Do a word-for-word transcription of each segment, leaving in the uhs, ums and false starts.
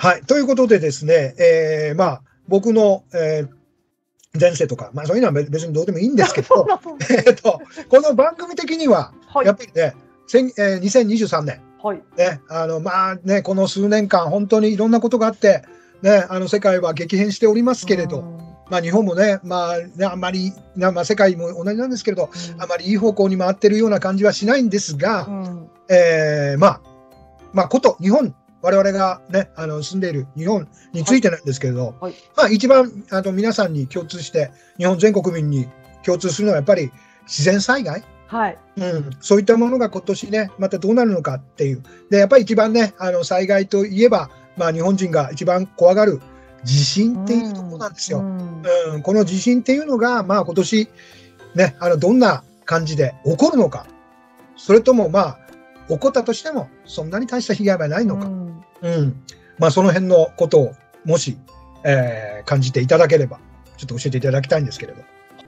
はい。ということでですね、えー、まあ、僕の、えー、前世とか、まあそういうのは別にどうでもいいんですけど、えっと、この番組的には、はい、やっぱりね、えー、にせんにじゅうさんねん、はい、ね、あの、まあね、この数年間、本当にいろんなことがあって、ね、あの、世界は激変しておりますけれど、まあ日本もね、まあ、ね、あんまり、まあ世界も同じなんですけれど、うん、あまりいい方向に回ってるような感じはしないんですが、うん、えー、まあ、まあ、こと、日本、我々がね、あの、住んでいる日本についてなんですけれど、はいはい、まあ、一番、あの、皆さんに共通して、日本全国民に共通するのはやっぱり自然災害。はい。うん。そういったものが今年ね、またどうなるのかっていう。で、やっぱり一番ね、あの、災害といえば、まあ、日本人が一番怖がる地震っていうところなんですよ。うん。うん、この地震っていうのが、まあ、今年、ね、あの、どんな感じで起こるのか。それとも、まあ、起こったとしても、そんなに大した被害はないのか。うん。うん、まあ、その辺のことを、もし、えー、感じていただければ、ちょっと教えていただきたいんですけれど。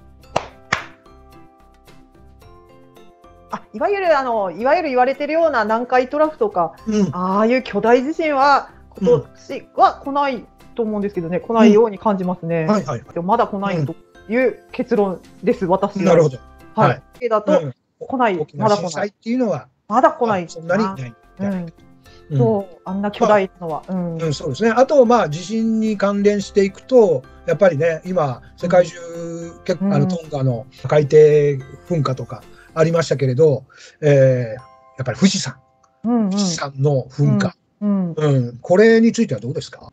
あ、いわゆる、あの、いわゆる言われてるような南海トラフとか、うん、ああいう巨大地震は、今年は来ないと思うんですけどね、来ないように感じますね。はいはいはい、まだ来ないという結論です、私は。 なるほど。 はい。はい、だと、うん、来ない、まだ来ない。 震災っていうのは、 まだ来ない。 そんなにない。 うん、そう、あんな巨大のは。 うん、うん、そうですね。あと、まあ、地震に関連していくと、やっぱりね、今、世界中、うん、結構、あの、トンガの海底噴火とかありましたけれど、えー、やっぱり富士山、うんうん、富士山の噴火、うんうんうん、これについてはどうですか？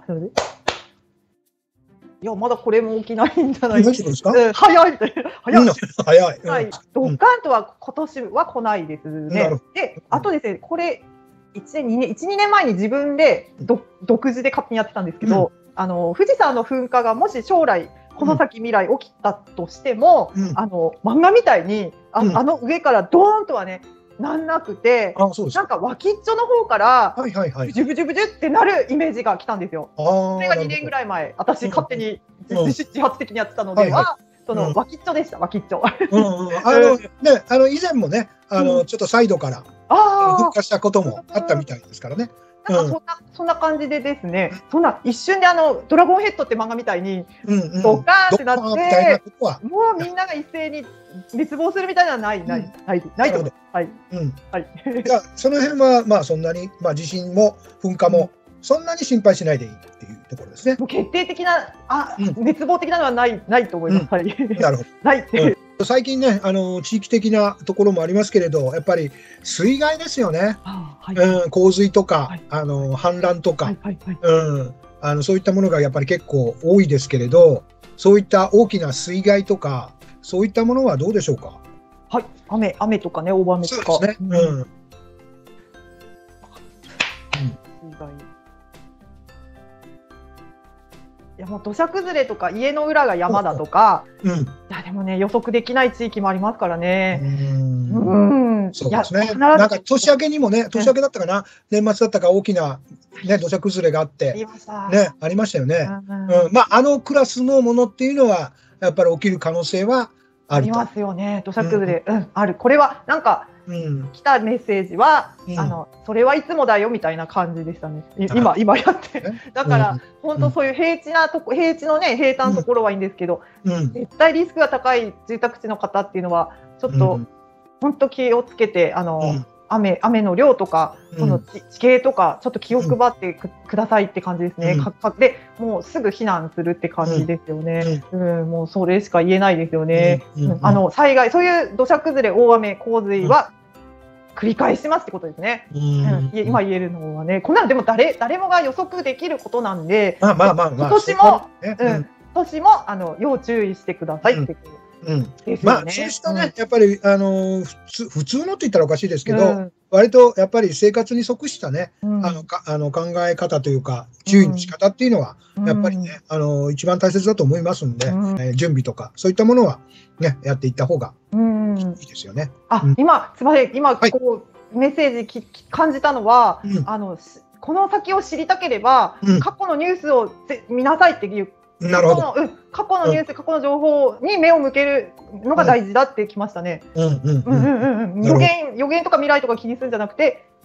いや、まだこれも起きないんじゃないですか？ うん、早い、早い、 早い、 はい、ドッカンとは今年は来ないですね。で、あとですね、これいちねん、にねん、いち、にねんまえに自分で独自で勝手にやってたんですけど、うん、あの富士山の噴火がもし将来この先未来起きたとしても、うん、あの漫画みたいに あ,、うん、あの上からドーンとはねなんなくて、なんか脇っちょの方からブジュブジュブジュってなるイメージが来たんですよ。それがにねんぐらい前、私勝手に自発的にやってたのでは、その脇っちょでした、脇っちょ。あのね、あの以前もね、あのちょっとサイドから復活したこともあったみたいですからね。 なんかそんな、そんな感じでですね、そんな一瞬であのドラゴンヘッドって漫画みたいにドカーンってなって、もうみんなが一斉に滅亡するみたいなのはないないないないと思う。はい。うんはい。 じゃあその辺はまあそんなにまあ地震も噴火もそんなに心配しないでいいっていうところですね。 もう決定的なあ滅亡的なのはないないと思います。はい。 なるほど。 ないって。 最近ね、あの地域的なところもありますけれど、やっぱり水害ですよね。はいうん、洪水とか、はい、あの氾濫とか、はいはいはいうん、あのそういったものがやっぱり結構多いですけれど、そういった大きな水害とか、そういったものはどうでしょうか。 はい、雨雨とかね、大雨とか。 そうですね。うん。うん、 水害。いやもう土砂崩れとか家の裏が山だとか、うん、いやでもね予測できない地域もありますからね。 うんそうですね。なんか年明けにもね、年明けだったかな、年末だったか大きなね土砂崩れがあって、ねありましたよね。うん、まああのクラスのものっていうのはやっぱり起きる可能性はあると。 ありますよね。土砂崩れ、うん、うん、ある。これはなんか。うん、来たメッセージは、うん、あのそれはいつもだよみたいな感じでしたね。今今やってだから、うん、本当そういう平地なとこ平地のね平坦なところはいいんですけど、うん、絶対リスクが高い住宅地の方っていうのはちょっと、うん、本当気をつけてあの、うん、雨雨の量とかその地形とかちょっと気を配ってく、うん、くださいって感じですね。うん、でもうすぐ避難するって感じですよね。うん、うん、もうそれしか言えないですよね。うんうん、あの災害そういう土砂崩れ大雨洪水は、繰り返しますってことですね。うん、今言えるのはね、こんなのでも誰誰もが予測できることなんで、まあまあまあまあ、今年も、ねうん、今年もあの要注意してくださいってこと。 うん、まあそうしたね、やっぱりあの普通普通のって言ったらおかしいですけど、うん、割とやっぱり生活に即したね、うん、あのかあの考え方というか注意の仕方っていうのは、うん、やっぱりねあの一番大切だと思いますんで、うんえー、準備とかそういったものはねやっていった方がいいですよね。 あ、うん、今すみません今こう、はい、メッセージき感じたのは、うん、あのこの先を知りたければ、うん、過去のニュースを見なさいっていう。 なるほど。 うん、過去のニュース、うん、過去の情報に目を向けるのが大事だってきましたね。予言、予言とか未来とか気にするんじゃなくて、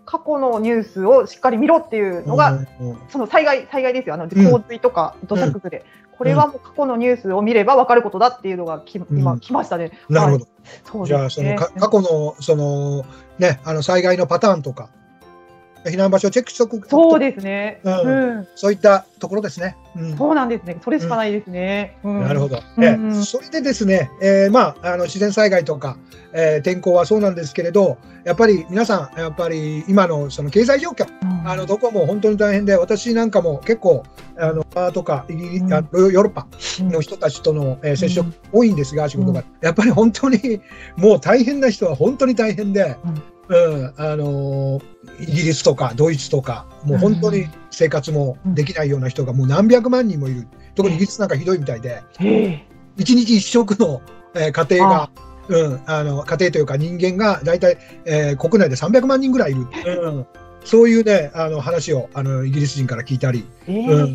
過去のニュースをしっかり見ろっていうのが、うんうん、その災害災害ですよ。あの洪水とか土砂崩れ、うん、これはもう過去のニュースを見れば分かることだっていうのがき、うん、今来ましたね。 なるほど。はい、そうですね、じゃあそのか過去のそのねあの災害のパターンとか。避難場所をチェックしておく。 そうですね。 うんうん、そういったところですね。 うん、そうなんですね。それしかないですね。 うん、なるほど。うん、えそれでですね、えー、まああの自然災害とか、えー、天候はそうなんですけれど、やっぱり皆さんやっぱり今のその経済状況、うん、あのどこも本当に大変で、私なんかも結構あのバーとかイギリス、うん、ヨーロッパの人たちとの、えー、接触多いんですが、仕事が、やっぱり本当にもう大変な人は本当に大変で。うん、あのー、イギリスとかドイツとかもう本当に生活もできないような人がもう何百万人もいる、特にイギリスなんかひどいみたいで、一日一食の、えー、家庭が、うん、あの家庭というか人間が大体、えー、国内でさんびゃくまんにんぐらいいる、うん、そういうねあの話をあのイギリス人から聞いたり、うん、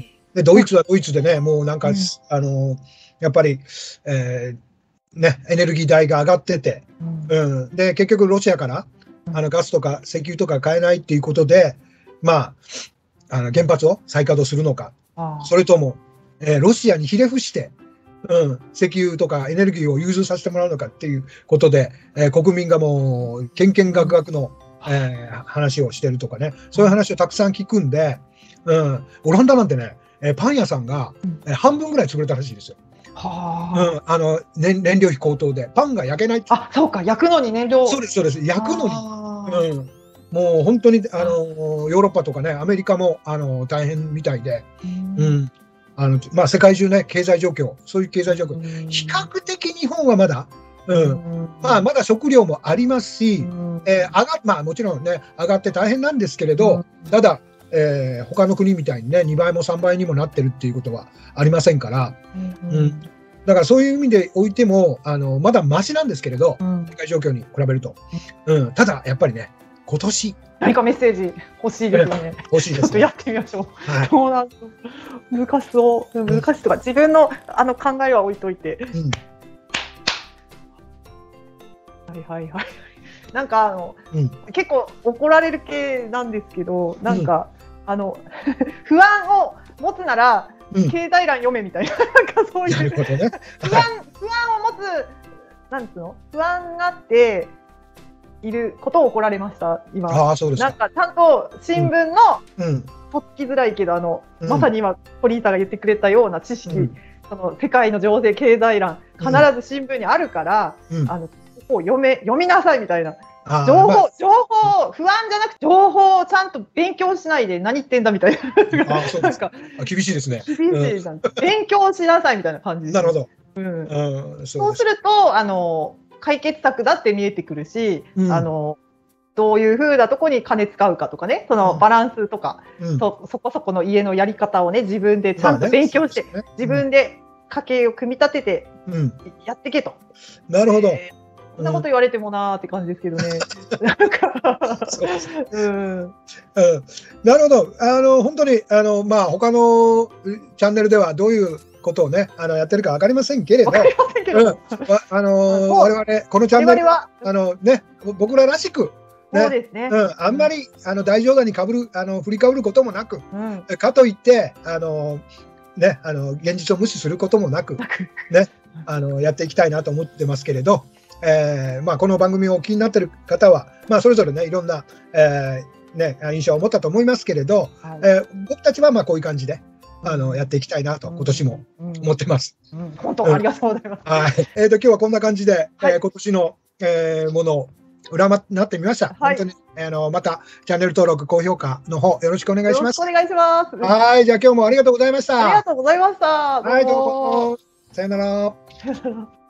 でドイツはドイツでねもうなんか、うん、あのやっぱり、えーね、エネルギー代が上がってて、うんうん、で結局ロシアからあのガスとか石油とか買えないっていうことで、まあ、あの原発を再稼働するのか、それとも、えー、ロシアにひれ伏して、うん、石油とかエネルギーを融通させてもらうのかっていうことで、えー、国民がもう、けんけんがくがくの、えー、話をしてるとかね、そういう話をたくさん聞くんで、うん、オランダなんてね、えー、パン屋さんが、えー、半分ぐらい潰れたらしいですよ。はあ、うん、あの燃燃料費高騰でパンが焼けないって。 あ、そうか、焼くのに燃料。 そうですそうです。焼くのに、うん、もう本当にあのヨーロッパとかねアメリカもあの大変みたいで、うん、あのまあ世界中ね経済状況そういう経済状況、比較的日本はまだ、うん、まあまだ食料もありますし、えー、上がまあもちろんね上がって大変なんですけれど、ただ。えー、他の国みたいにねにばいもさんばいにもなってるっていうことはありませんから、うんうん、だからそういう意味でおいてもあのまだマシなんですけれど、うん、世界状況に比べると、うん、ただやっぱりね今年何かメッセージ欲しいですよね。 欲しいですね。 ちょっとやってみましょう。はい、そうなんです。難しそう難しいとか、うん、自分のあの考えは置いといて、うん、はいはいはい。なんかあの、うん、結構怒られる系なんですけど、なんか、うん、あの不安を持つなら、うん、経済欄読めみたいな、なんかそういう、ね、不安不安を持つなんつうの不安があっていることを怒られました今。 あ、そうですか。 なんかちゃんと新聞の、うん、とっつきづらいけどあの、うん、まさに今ポリータが言ってくれたような知識、うん、その世界の情勢経済欄必ず新聞にあるから、うん、あのこう読め読みなさいみたいな。情報、まあ、情報、不安じゃなくて情報をちゃんと勉強しないで何言ってんだみたいな。 あ、そうですか。厳しいですね。 厳しいじゃん。勉強しなさいみたいな感じです。 なるほど。 うんうん、そうするとあの解決策だって見えてくるし、うん、あのどういう風なとこに金使うかとかね、そのバランスとか、うん、そ, そこそこの家のやり方をね自分でちゃんと勉強して、まあねね、自分で家計を組み立ててやっていけと。 うん、なるほど。 えーそんなこと言われてもなーって感じですけどね。なんかうん、うん、 なるほど。あの本当にあのまあ他のチャンネルではどういうことをねあのやってるかわかりませんけれど、うん、あの我々このチャンネルはあのね僕ららしく。ね、そうですね。うん、あんまりあの大冗談にかぶるあの振りかぶることもなく、うん、かといってあのねあの現実を無視することもなくねあのやっていきたいなと思ってますけれど。えーまあ、この番組をお気になっている方は、まあ、それぞれ、ね、いろんな、えーね、印象を持ったと思いますけれど、はいえー、僕たちはまあこういう感じであのやっていきたいなと、うん、今年も思ってます。 うんうん、本当ありがとうございます。 うんはいえー、と今日はこんな感じで、はいえー、今年の、えー、ものを占ってみました。はい、本当にあのまたチャンネル登録、高評価の方よろしくお願いします。 よろしくお願いします。 はい、じゃあ今日もありがとうございました。 ありがとうございました。 はい、どうも。さよなら。